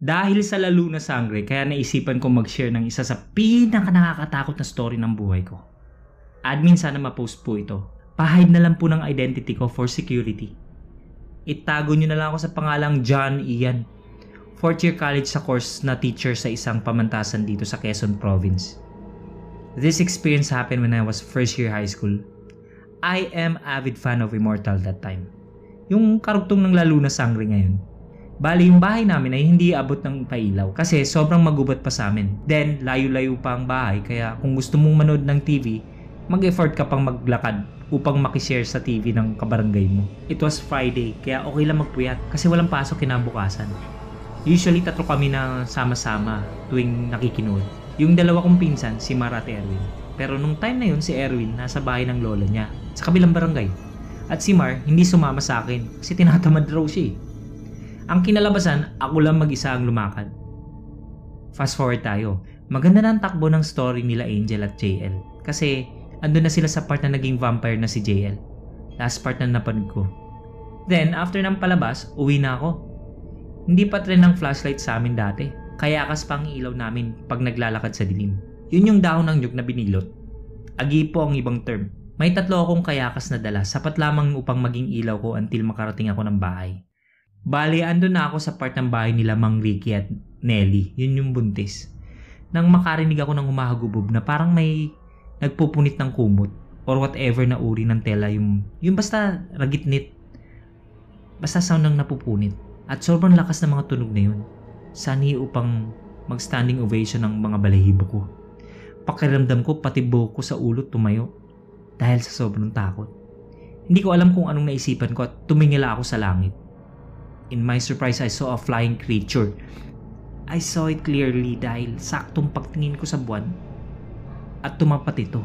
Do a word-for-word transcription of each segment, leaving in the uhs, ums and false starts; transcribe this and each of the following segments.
Dahil sa lalo na sangre, kaya naisipan ko mag-share ng isa sa pinaka nakakatakot na story ng buhay ko. Admin, sana ma-post po ito. Pa-hide na lang po ng identity ko for security. Itago nyo na lang ako sa pangalang John Ian. Fourth year college sa course na teacher sa isang pamantasan dito sa Quezon Province. This experience happened when I was first year high school. I am avid fan of Immortal that time. Yung karugtong ng lalo na sangre ngayon. Bali, yung bahay namin ay hindi abot ng pailaw kasi sobrang magubat pa sa amin. Then, layo-layo pa ang bahay kaya kung gusto mong manood ng T V, mag-effort ka pang maglakad upang makishare sa T V ng kabarangay mo. It was Friday kaya okay lang magpuyat kasi walang pasok kinabukasan. Usually, tatlo kami na sama-sama tuwing nakikinood. Yung dalawa kong pinsan, si Mara at Erwin. Pero nung time na yun, si Erwin nasa bahay ng lola niya sa kabilang barangay. At si Mar hindi sumama sa akin kasi tinatamad raw siya eh. Ang kinalabasan, ako lang mag-isa ang lumakad. Fast forward tayo. Maganda na ang takbo ng story nila Angel at J L. Kasi andun na sila sa part na naging vampire na si J L. Last part na napanood ko. Then, after ng palabas, uwi na ako. Hindi pa trend ng flashlight sa amin dati. Kaya akas pa ang ilaw namin pag naglalakad sa dilim. Yun yung dahon ng nyug na binilot. Agipo ang ibang term. May tatlo akong kayakas na dala. Sapat lamang upang maging ilaw ko until makarating ako ng bahay. Bali, andun na ako sa part ng bahay nila Mang Ricky at Nelly. Yun yung buntis. Nang makarinig ako ng humahagubog na parang may nagpupunit ng kumot or whatever na uri ng tela, yung, yung basta ragitnit. Basta sound ng napupunit. At sobrang lakas ng mga tunog na yun. Sani upang mag-standing ovation ng mga balahibo ko. Pakiramdam ko pati buhok ko sa ulo tumayo dahil sa sobrang takot. Hindi ko alam kung anong naisipan ko at tumingala ako sa langit. In my surprise, I saw a flying creature. I saw it clearly dahil saktong pagtingin ko sa buwan at tumapat ito.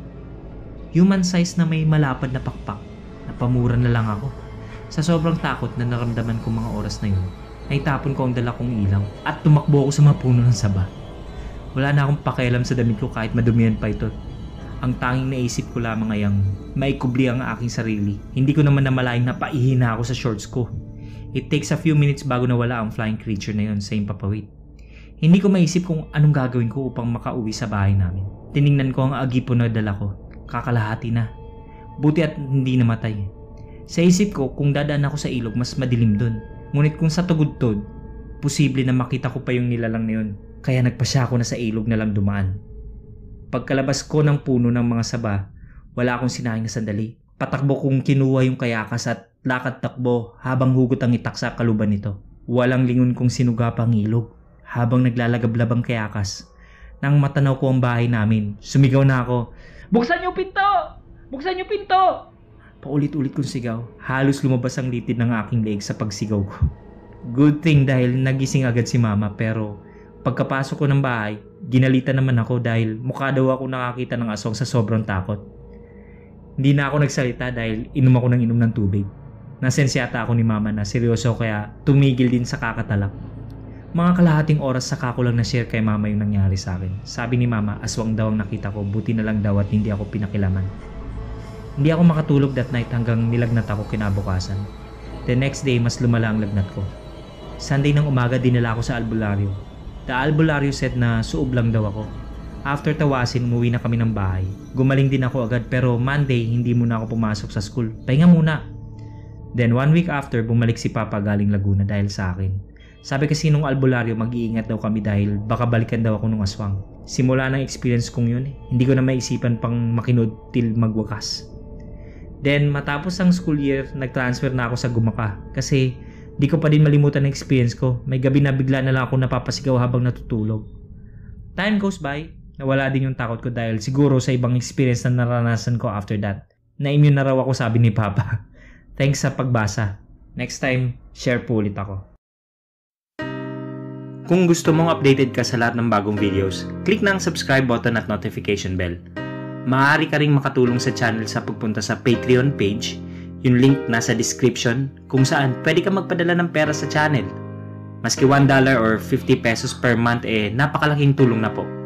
Human size na may malapad na pakpak. Napamura na lang ako. Sa sobrang takot na naramdaman ko mga oras na yun, naitapon ko ang dala kong ilaw at tumakbo ako sa mga puno ng saba. Wala na akong pakialam sa damit ko kahit madumihan pa ito. Ang tanging naisip ko lamang ay ang maikubli ang aking sarili. Hindi ko naman namalayan na paihina ako sa shorts ko. It takes a few minutes bago nawala ang flying creature na yun sa impapawid. Hindi ko maisip kung anong gagawin ko upang makauwi sa bahay namin. Tiningnan ko ang agipo na dala ko. Kakalahati na. Buti at hindi namatay. Sa isip ko, kung dadaan ako sa ilog, mas madilim dun. Ngunit kung sa tugod-tod, posible na makita ko pa yung nilalang na yun. Kaya nagpasya ako na sa ilog na lang dumaan. Pagkalabas ko ng puno ng mga saba, wala akong sinayang na sandali. Patakbo kong kinuha yung kayakas at lakad takbo habang hugot ang itak sa kaluban nito. Walang lingon kong sinuga pang ilog habang naglalagablab ang kayakas. Nang matanaw ko ang bahay namin, sumigaw na ako, "Buksan niyo pinto! Buksan niyo pinto!" Paulit-ulit kong sigaw. Halos lumabas ang litid ng aking leeg sa pagsigaw ko. Good thing dahil nagising agad si mama, pero pagkapasok ko ng bahay, ginalitan naman ako dahil mukha daw ako nakakita ng aswang sa sobrang takot. Hindi na ako nagsalita dahil inom ako ng inom ng tubig. Nasense yata ako ni mama na seryoso kaya tumigil din sa kakatalak. Mga kalahating oras saka ko lang na-share kay mama yung nangyari sa akin. Sabi ni mama, aswang daw ang nakita ko, buti na lang daw at hindi ako pinakilaman. Hindi ako makatulog that night hanggang nilagnat ako kinabukasan. The next day, mas lumala ang lagnat ko. Sunday ng umaga, dinala ako sa albularyo. The albularyo said na suob lang daw ako. After tawasin, umuwi na kami ng bahay. Gumaling din ako agad pero Monday, hindi muna ako pumasok sa school. Pahinga muna. Then one week after, bumalik si Papa galing Laguna dahil sa akin. Sabi kasi nung albularyo, mag-iingat daw kami dahil baka balikan daw ako ng aswang. Simula ng experience kong yun, eh, hindi ko na maisipan pang makinood till magwakas. Then matapos ang school year, nag-transfer na ako sa Gumaka kasi di ko pa din malimutan ang experience ko. May gabi na bigla na lang ako napapasigaw habang natutulog. Time goes by, nawala din yung takot ko dahil siguro sa ibang experience na naranasan ko after that. Na-immune na raw ako, sabi ni Papa. Thanks sa pagbasa. Next time, share po ulit ako. Kung gusto mong updated ka sa lahat ng bagong videos, click na ang subscribe button at notification bell. Maaari ka ring makatulong sa channel sa pagpunta sa Patreon page, yung link nasa description, kung saan pwede ka magpadala ng pera sa channel. Maski one dollar or fifty pesos per month, eh napakalaking tulong na po.